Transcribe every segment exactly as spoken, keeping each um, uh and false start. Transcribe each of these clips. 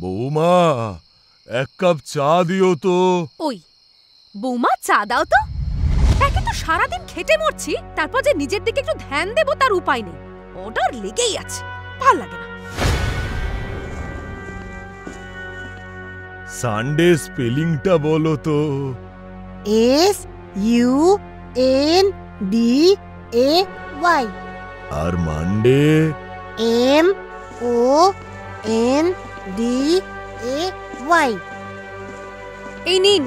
বৌমা, এক কাপ চা দিও তো। ওই বৌমা, চা দাও তো। একে তো সারাদিন খেটে মরছি, তারপর যে নিজের দিকে একটু ধ্যান দেব তার উপায় নেই। অর্ডার লেগেই আছে, ভাল লাগে না। সানডে স্পেলিংটা বলো তো। S U N D A Y. আর Monday? M O N D A Y. এই নিন।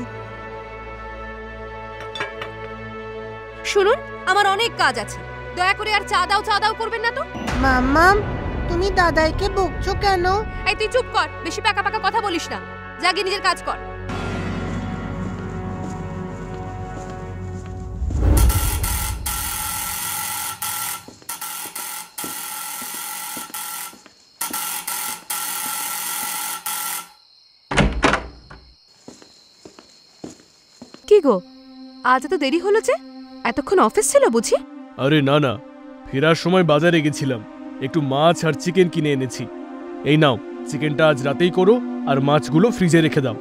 শুনুন, আমার অনেক কাজ আছে, দয়া করে আর চা দাও চা দাও করবেন না তো। মাম্মাম, তুমি দাদাইকে বকছো কেন? এই তুই চুপ কর, বেশি পাকা পাকা কথা বলিস না, যা গিয়ে নিজের কাজ কর। কি গো, আজ এত দেরি হলো যে? এতক্ষণ অফিস ছিল বুঝি? আরে না না, ফেরার সময় বাজারে গেছিলাম, একটু মাছ আর চিকেন কিনে এনেছি। এই নাও, চিকেনটা আজ রাতেই করো আর মাছগুলো ফ্রিজে রেখে দাও।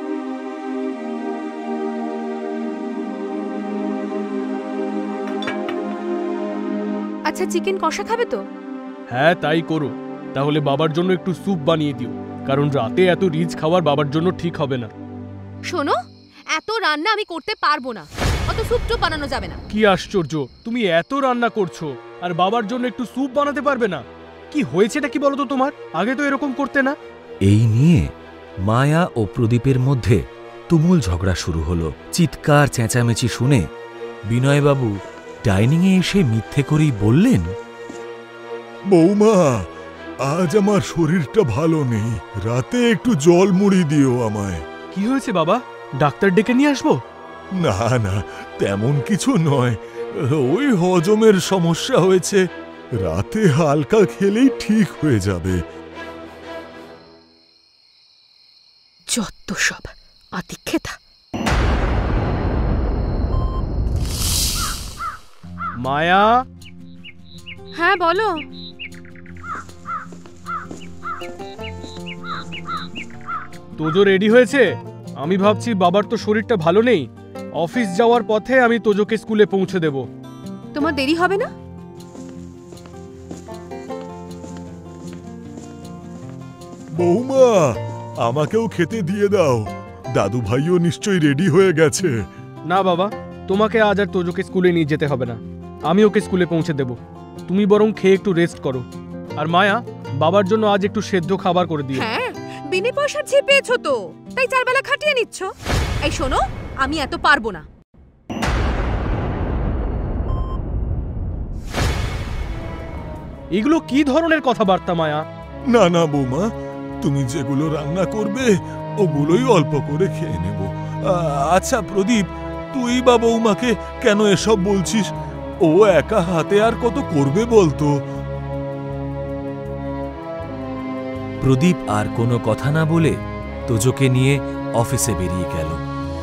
আচ্ছা, চিকেন কষা খাবে তো? হ্যাঁ তাই করো, তাহলে বাবার জন্য একটু স্যুপ বানিয়ে দিও, কারণ রাতে এত রিচ খাবার বাবার জন্য ঠিক হবে না। শোনো, এত রান্না আমি করতে পারবো না, অত স্যুপ টুপ বানানো যাবে না। কি আশ্চর্য, তুমি এত রান্না করছো আর বাবার জন্য একটু স্যুপ বানাতে পারবে না? কি হয়েছেটা কি বলো তো তোমার? আগে তো এরকম করতে না। এই নিয়ে মায়া ও প্রদীপের মধ্যে তুমুল ঝগড়া শুরু হলো। চিৎকার চেঁচামেচি শুনে বিনয়বাবু ডাইনিংয়ে এসে মিথ্যে করেই বললেন, বৌমা, আজ আমার শরীরটা ভালো নেই, রাতে একটু জল মুড়ি দিও আমায়। কি হয়েছে বাবা, ডাক্তার ডেকে নিয়ে আসবো? না না, তেমন কিছু নয়, ওই হজমের সমস্যা হয়েছে, রাতে হালকা খেলেই ঠিক হয়ে যাবে। যত সব আতিক্ষেতা। মায়া। হ্যাঁ বলো। তোজো রেডি হয়েছে? আমি ভাবছি বাবার তো শরীরটা ভালো নেই, অফিস যাওয়ার পথে আমি তোজোকে স্কুলে পৌঁছে দেব। তোমার দেরি হবে না? বৌমা, আমাকেও খেতে দিয়ে দাও, দাদু ভাইও নিশ্চয়ই রেডি হয়ে গেছে। না বাবা, তোমাকে আজ আর তোজোকে স্কুলে নিয়ে যেতে হবে না, আমি ওকে স্কুলে পৌঁছে দেব। তুমি বরং খেয়ে একটু রেস্ট করো। আর মায়া, বাবার জন্য আজ একটু সেদ্ধ খাবার করে দিও। হ্যাঁ, বিনে পয়সার ঝিপ পেয়েছো তো, তাই চার বেলা খাটিয়ে নিচ্ছ। এই শোনো, আমি এত পারবো না। এগুলো কি ধরনের কথাবার্তা মায়া? না না বৌমা, তুমি যেগুলো রান্না করবে ওগুলোই অল্প করে খেয়ে নেব। আচ্ছা প্রদীপ, তুই বা বৌমাকে কেন এসব বলছিস? ও একা হাতে আর কত করবে বলতো? প্রদীপ আর কোনো কথা না বলে তোজোকে নিয়ে অফিসে বেরিয়ে গেল।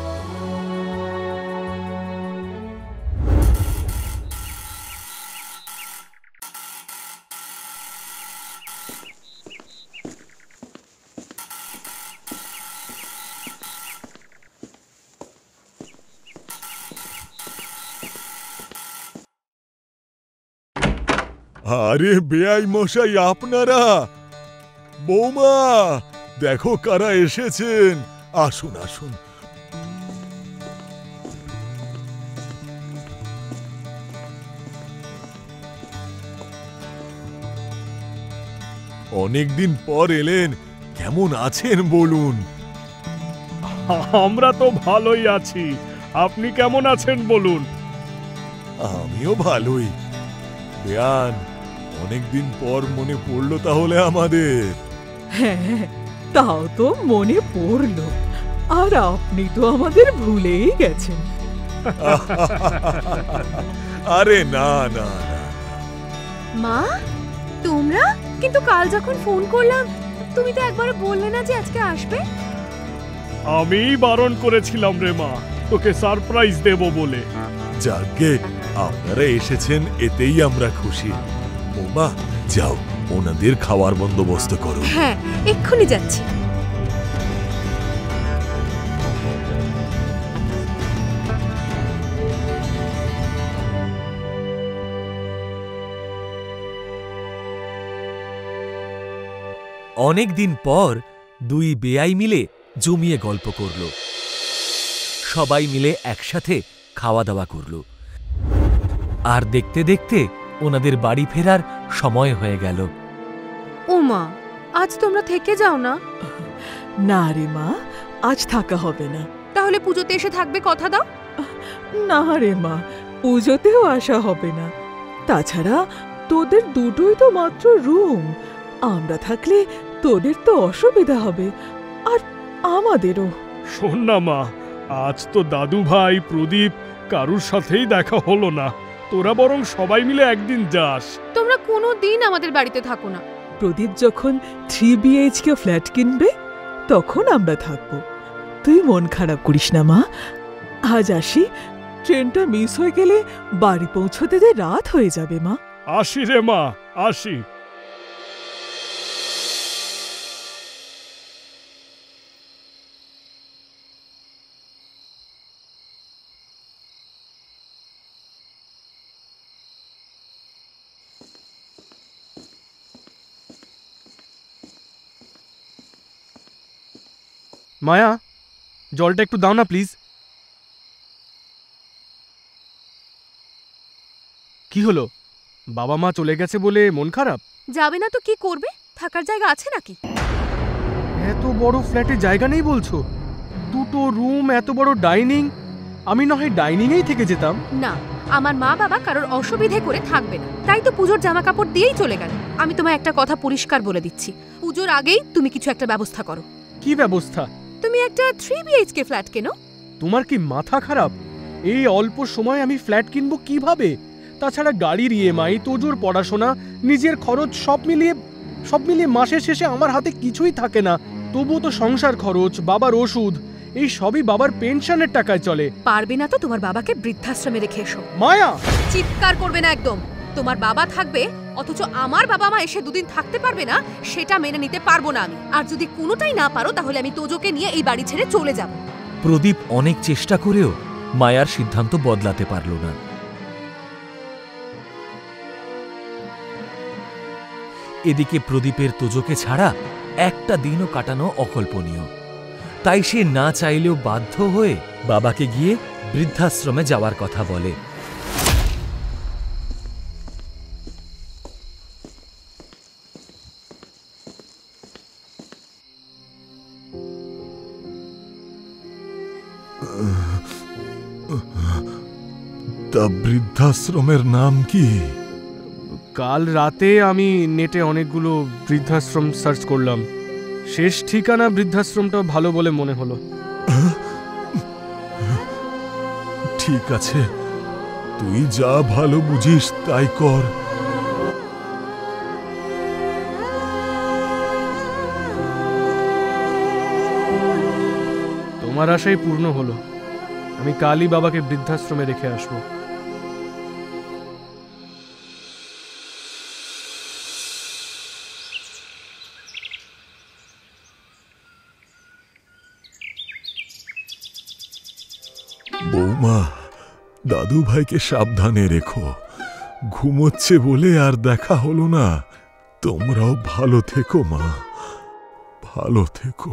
আরে বেয়াই মশাই, আপনারা! বৌমা, দেখো কারা এসেছেন, আসুন আসুন। অনেকদিন পর এলেন, কেমন আছেন বলুন? আমরা তো ভালোই আছি, আপনি কেমন আছেন বলুন? আমিও ভালোই। বেয়ান, অনেকদিন পর মনে পড়লো তাহলে আমাদের। হ্যাঁ, তাও তো মনে পড়ল, আর আপনি তো আমাদের ভুলেই গেছেন। আরে না না না। মা, তোমরা? কিন্তু কাল যখন ফোন করলাম তুমি তো একবার বললে না যে আজকে আসবে। আমি বারণ করেছিলাম রে মা, তোকে সারপ্রাইজ দেব বলে। যাকে আপনারা এসেছেন এতেই আমরা খুশি। বৌমা, যাও ওনাদের খাওয়ার বন্দোবস্ত করো। হ্যাঁ, এক্ষুনি যাচ্ছি। অনেক দিন পর দুই বেয়াই মিলে জমিয়ে গল্প করল। সবাই মিলে একসাথে খাওয়া দাওয়া করল। আর দেখতে দেখতে ওনাদের বাড়ি ফেরার সময় হয়ে গেল। ওমা, আজ তোমরা থেকে যাও না? না রে মা, আজ থাকা হবে না। তাহলে পুজোতে এসে থাকবে, কথা দাও। না রে মা, পুজোতেও আসা হবে না। তাছাড়া তোদের দুটোই তো মাত্র রুম, আমরা থাকলে তোদের তো অসুবিধা হবে, আর আমাদেরও। শোন না মা, আজ তো দাদু ভাই প্রদীপ কারুর সাথেই দেখা হলো না। তোরা বরং সবাই মিলে একদিন যাস। তোমরা কোনো দিন আমাদের বাড়িতে থাকো না। প্রদীপ যখন থ্রি বিএইচকে ফ্ল্যাট কিনবে তখন আমরা থাকবো। তুই মন খারাপ করিস না মা, আজ আসি, ট্রেনটা মিস হয়ে গেলে বাড়ি পৌঁছতে যে রাত হয়ে যাবে মা। আসি রে মা, আসি। মায়া, জলটা একটু দাও না প্লিজ। কি হলো, বাবা মা চলে গেছে বলে মন খারাপ? যাবে না তো কি করবে? থাকার জায়গা আছে নাকি? এত বড় ফ্ল্যাটে জায়গা নেই বলছো? দুটো রুম, এত বড় ডাইনিং। আমি না হয় ডাইনিংয়েই থেকে যেতাম। না, আমার মা বাবা কারোর অসুবিধে করে থাকবে না, তাই তো পুজোর জামা কাপড় দিয়েই চলে গেল। আমি তোমায় একটা কথা পরিষ্কার বলে দিচ্ছি, পুজোর আগেই তুমি কিছু একটা ব্যবস্থা করো। কি ব্যবস্থা? তুমি একটা থ্রি বিএইচকে ফ্ল্যাট কেনো। তোমার কি মাথা খারাপ? এই অল্প সময় আমি ফ্ল্যাট কিনবো কিভাবে? তাছাড়া গাড়ির ইএমআই, তোজোর পড়াশোনা, নিজের খরচ সব মিলিয়ে সব মিলিয়ে মাসের শেষে আমার হাতে কিছুই থাকে না। তবুও তো সংসার খরচ, বাবার ওষুধ, এই সবই বাবার পেনশনের টাকায় চলে। পারবে না তো তোমার বাবাকে বৃদ্ধাশ্রমে রেখে এসো। মায়া, চিৎকার করবে না একদম। তোমার বাবা থাকবে, অথচ আমার বাবা মা এসে দুদিন থাকতে পারবে না, সেটা মেনে নিতে পারবো না আমি। আর যদি কোনোটাই না পারো তাহলে আমি তোজোকে নিয়ে এই বাড়ি ছেড়ে চলে যাব। প্রদীপ অনেক চেষ্টা করেও মায়ার সিদ্ধান্ত বদলাতে পারল না। এদিকে প্রদীপের তোজোকে ছাড়া একটা দিনও কাটানো অকল্পনীয়। তাই সে না চাইলেও বাধ্য হয়ে বাবাকে গিয়ে বৃদ্ধাশ্রমে যাওয়ার কথা বলে। তা বৃদ্ধাশ্রমের নাম কি? কাল রাতে আমি নেটে অনেকগুলো বৃদ্ধাশ্রম সার্চ করলাম, শেষ ঠিকানা বৃদ্ধাশ্রমটা ভালো বলে মনে হলো। ঠিক আছে, তুই যা ভালো বুঝিস তাই কর। তোমার আশাই পূর্ণ হলো। আমি কালই বাবাকে বৃদ্ধাশ্রমে রেখে আসবো। বৌমা, দাদু ভাইকে সাবধানে রেখো, ঘুমোচ্ছে বলে আর দেখা হলো না। তোমরাও ভালো থেকো মা, ভালো থেকো।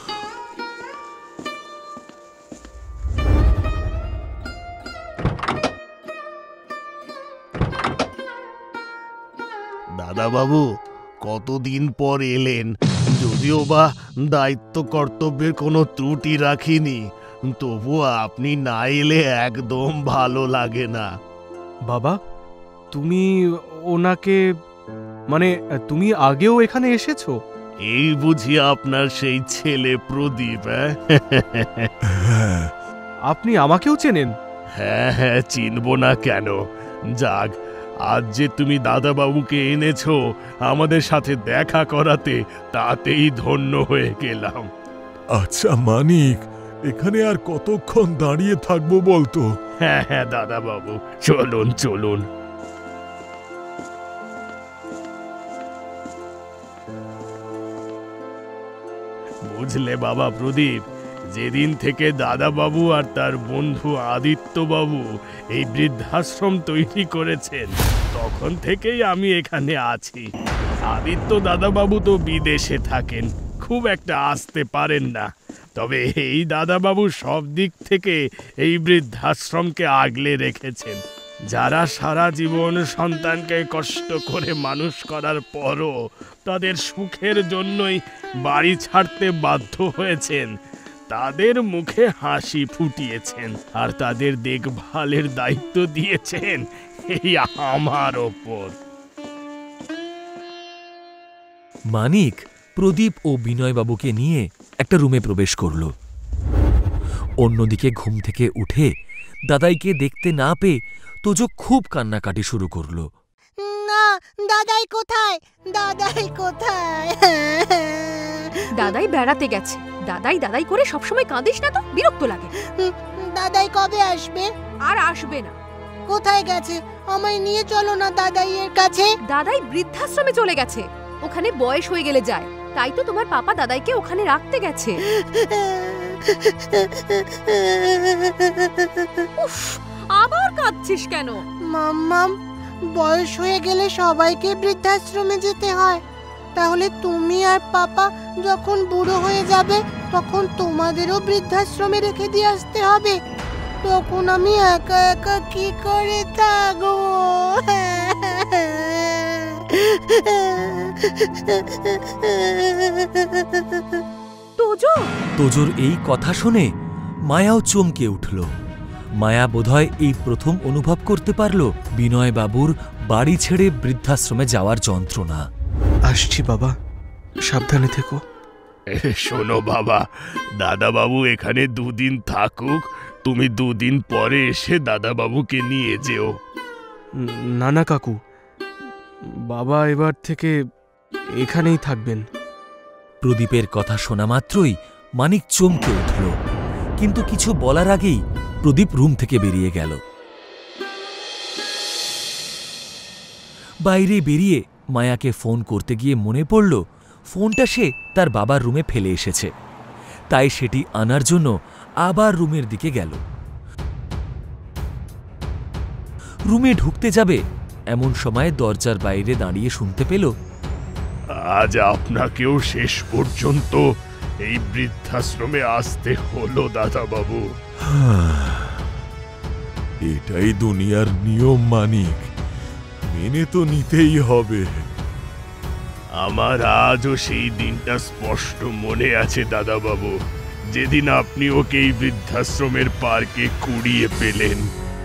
দাদা বাবু, কতদিন পর এলেন। যদিও বা দায়িত্ব কর্তব্যের কোনো ত্রুটি রাখিনি, তবু আপনি না এলে একদম ভালো লাগে না। বাবা, তুমি ওনাকে, মানে তুমি আগেও এখানে এসেছো? এই বুঝি আপনার সেই ছেলে প্রদীপ? হ্যাঁ, আপনি আমাকেও চেনেন? হ্যাঁ হ্যাঁ, চিনব না কেন। যাক, আজ যে তুমি দাদাবাবুকে এনেছো আমাদের সাথে দেখা করাতে, তাতেই ধন্য হয়ে গেলাম। আচ্ছা মানিক, এখানে আর কতক্ষণ দাঁড়িয়ে থাকবো বলতো? হ্যাঁ হ্যাঁ দাদাবাবু, চলুন চলুন। বুঝলে বাবা প্রদীপ, যেদিন থেকে দাদাবাবু আর তার বন্ধু আদিত্যবাবু এই বৃদ্ধাশ্রম তৈরি করেছেন, তখন থেকেই আমি এখানে আছি। আদিত্য দাদাবাবু তো বিদেশে থাকেন, খুব একটা আসতে পারেন না। তবে এই দাদাবাবু সব দিক থেকে এই বৃদ্ধাশ্রমকে আগলে রেখেছেন। যারা সারা জীবন সন্তানকে কষ্ট করে মানুষ করার পরও তাদের সুখের জন্যই বাড়ি ছাড়তে বাধ্য হয়েছেন, তাদের মুখে হাসি ফুটিয়েছেন আর তাদের দেখভালের দায়িত্ব দিয়েছেন এই আমার ওপর। মানিক প্রদীপ ও বিনয়বাবুকে নিয়ে একটা রুমে প্রবেশ করল। অন্যদিকে ঘুম থেকে উঠে দাদাইকে দেখতে না পেয়ে তোজো খুব কান্নাকাটি শুরু করল। না, দাদাই কোথায়? দাদাই কোথায়? দাদাই বেড়াতে গেছে। দাদাই দাদাই করে সবসময় কাঁদিস না তো, বিরক্ত লাগে। দাদাই কবে আসবে? আর আসবে না। কোথায় গেছে? আমায় নিয়ে চলো না দাদাইয়ের কাছে। দাদাই বৃদ্ধাশ্রমে চলে গেছে, ওখানে বয়স হয়ে গেলে যায়। তাই তো তোমার পাপা দাদাইকে ওখানে রাখতে গেছে। উফ, আবার কাঁদছিস কেন? মাম্মাম, বয়স হয়ে গেলে সবাইকে বৃদ্ধাশ্রমে যেতে হয়। তাহলে তুমি আর পাপা যখন বুড়ো হয়ে যাবে তখন তোমাদেরও বৃদ্ধাশ্রমে রেখে দিয়ে আসতে হবে। তখন আমি একা একা কি করে থাকবো? তোজো, তোজোর এই কথা শুনে মায়াও চমকে উঠল। মায়া বোধহয় এই প্রথম অনুভব করতে পারল বিনয়বাবুর বাড়ি ছেড়ে বৃদ্ধাশ্রমে যাওয়ার যন্ত্রণা। আসছি বাবা, সাবধানে থেকো। শোনো বাবা, দাদাবাবু এখানে দুদিন থাকুক, তুমি দুদিন পরে এসে দাদাবাবুকে নিয়ে যেও। না না কাকু, বাবা এবার থেকে এখানেই থাকবেন। প্রদীপের কথা শোনা মাত্রই মানিক চমকে উঠল, কিন্তু কিছু বলার আগেই প্রদীপ রুম থেকে বেরিয়ে গেল। বাইরে বেরিয়ে মায়াকে ফোন করতে গিয়ে মনে পড়ল ফোনটা সে তার বাবার রুমে ফেলে এসেছে। তাই সেটি আনার জন্য আবার রুমের দিকে গেল। রুমে ঢুকতে যাবে এমন সময় দরজার বাইরে দাঁড়িয়ে শুনতে পেল, আজ আপনাকেও শেষ পর্যন্ত এই বৃদ্ধাশ্রমে আসতে হলো দাদাবাবু। এটাই দুনিয়ার নিয়ম মানিক, মেনে তো নিতেই হবে। আমার আজও সেই দিনটা স্পষ্ট মনে আছে দাদাবাবু, যেদিন আপনি ওকে এই বৃদ্ধাশ্রমের পার্কে কুড়িয়ে পেলেন।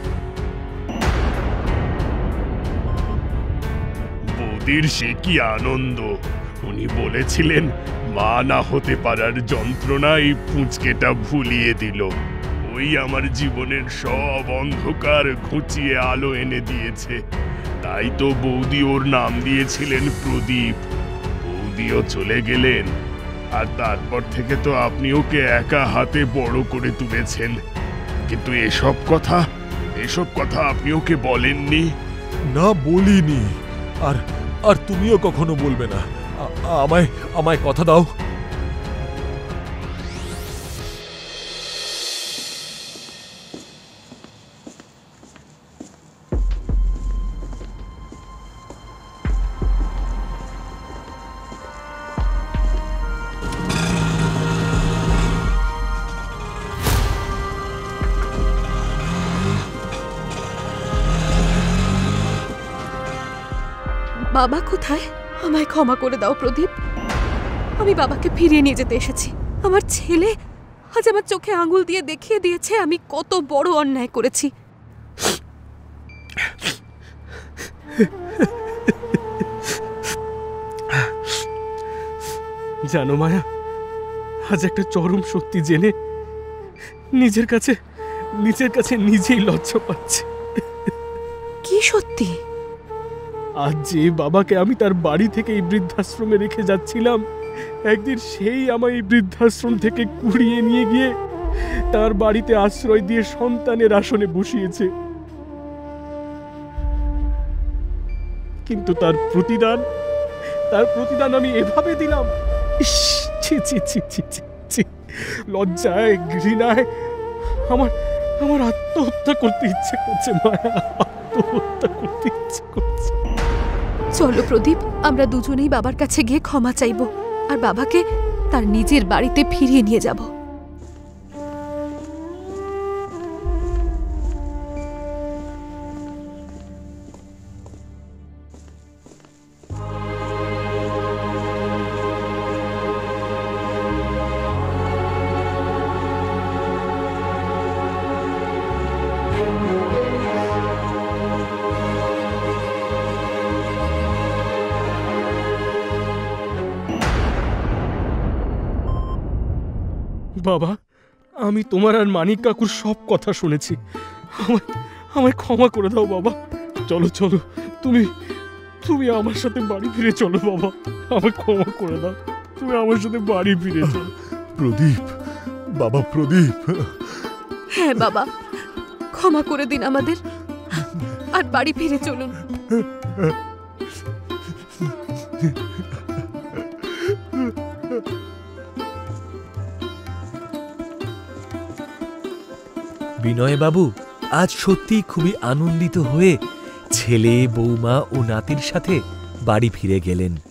বৌদির সে কি আনন্দ! উনি বলেছিলেন মা না হতে পারার যন্ত্রণা এই পুঁচকেটা ভুলিয়ে দিল। ওই আমার জীবনের সব অন্ধকার ঘুচিয়ে আলো এনে দিয়েছে। তাই তো বৌদি ওর নাম দিয়েছিলেন প্রদীপ। বৌদিও চলে গেলেন, আর তারপর থেকে তো আপনি ওকে একা হাতে বড় করে তুলেছেন। কিন্তু এসব কথা এসব কথা আপনি ওকে বলেননি। না, বলিনি। আর আর তুমিও কখনো বলবে না। আ- আমায় আমায় কথা দাও। বাবা কোথায়? আমায় ক্ষমা করে দাও প্রদীপ, আমি বাবাকে ফিরিয়ে নিয়ে যেতে এসেছি। আমার ছেলে আজ আমার চোখে আঙুল দিয়ে দেখিয়ে দিয়েছে আমি কত বড় অন্যায় করেছি। জানো মায়া, আজ একটা চরম সত্যি জেনে নিজের কাছে নিজের কাছে নিজেই লজ্জা পাচ্ছি। কি সত্যি? আজ যে বাবাকে আমি তার বাড়ি থেকে এই বৃদ্ধাশ্রমে রেখে যাচ্ছিলাম, একদিন সেই আমায় এই বৃদ্ধাশ্রম থেকে কুড়িয়ে নিয়ে গিয়ে তার বাড়িতে আশ্রয় দিয়ে সন্তানের আসনে বসিয়েছে। কিন্তু তার প্রতিদান তার প্রতিদান আমি এভাবে দিলাম। ইস, ছি ছি ছি ছি ছি ছি। লজ্জায় ঘৃণায় আমার আমার আত্মহত্যা করতে ইচ্ছে করছে মায়া, আত্মহত্যা করতে ইচ্ছে করছে। চলো প্রদীপ, আমরা দুজনেই বাবার কাছে গিয়ে ক্ষমা চাইব আর বাবাকে তার নিজের বাড়িতে ফিরিয়ে নিয়ে যাব। বাবা, আমি তোমার আর মানিক কাকুর সব কথা শুনেছি। আমায় আমায় ক্ষমা করে দাও বাবা। চলো চলো, তুমি তুমি আমার সাথে বাড়ি ফিরে চলো বাবা। আমায় ক্ষমা করে দাও, তুমি আমার সাথে বাড়ি ফিরে চলো। প্রদীপ, বাবা প্রদীপ। হ্যাঁ বাবা, ক্ষমা করে দিন আমাদের, আর বাড়ি ফিরে চলুন। বিনয়বাবু আজ সত্যি খুবই আনন্দিত হয়ে ছেলে, বৌমা ও নাতির সাথে বাড়ি ফিরে গেলেন।